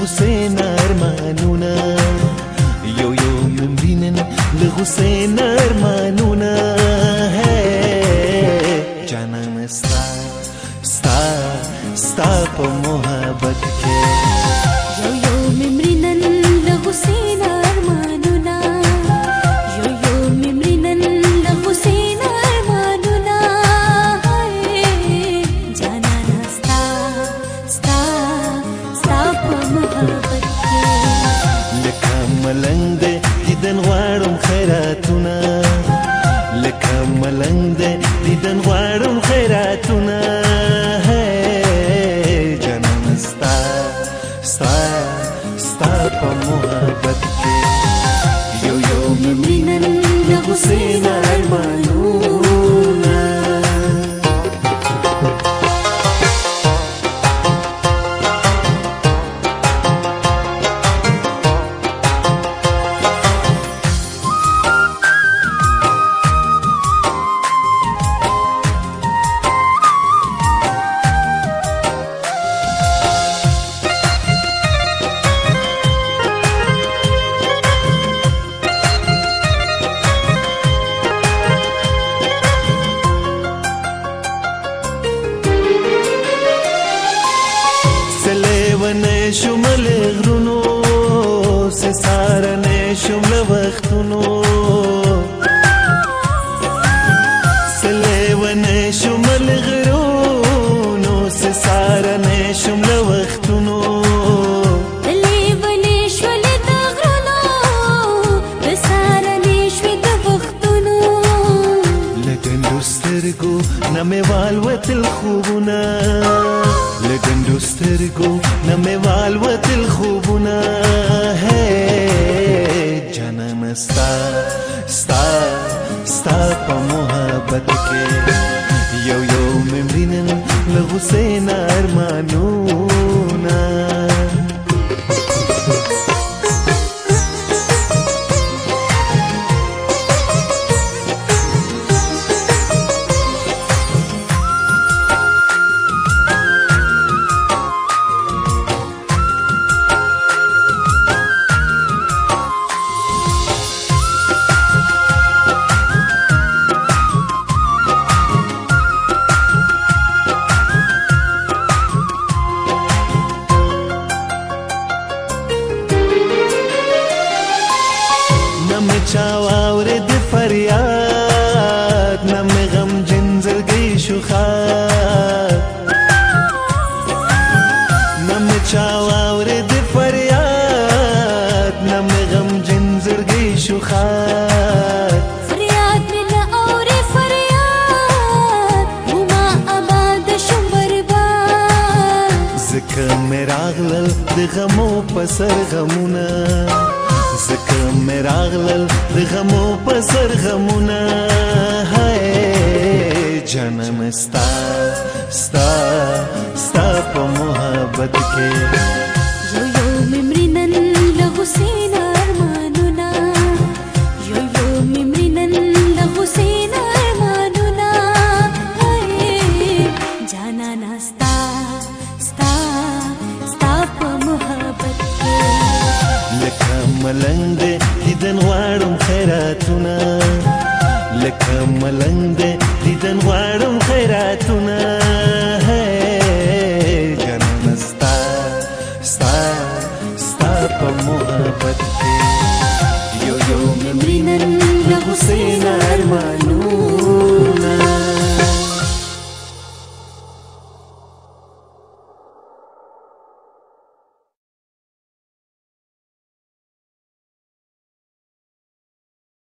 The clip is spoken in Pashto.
حسین ارمانونه یو یو ممرینن د حسین ارمانونه جانان ستا ستا ستا په محبت کې یو یو ممرینن د حسین ارمانونه یو یو ممرینن د حسین ارمانونه جانان ستا ستا ستا په محبت کې لکه ملنګ دی دیدن غواړم خیراتونه لکه ملنګ دی دیدن غواړم خیراتونه جانان ستا ستا ستا په محبت کې یو یو ممرینن د حسین ارمانونه شمل غرونو سسارنه شمل وختونو سلیونه شمل غرونو سسارنه شمل وختونو لیونه شول د غرونو سسارنه شول د وختونو لګندو سترګو نمه والوتل خوبونه لګندو سترګو نمه والوتل خوبونه جانان ستا ستا ستا په محبت کې یو یو ممرینن له حسین ارمانونه چاواورې د فریاد نمې غم جنزلګۍ شوخات نمې چاواورې د فریاد نمې غم جنزلګۍ شوخات فریاد مې نه اورې فریاد وما آباد شم برباد ځکه مې راغلل د غمو په سر غمونه ځکه مې راغلل د غمو په سر غمونه جانان ستا ستا ستا په محبت کې یو یو ممرینن د حسین ارمانونه یو یو ممرینن د حسین ارمانونه جانان ستا ستا ستا په محبت کې لکه ملنګ دی دیدن غواړم خیراتونه لکه ملنګ دی دیدن غواړم خیراتونه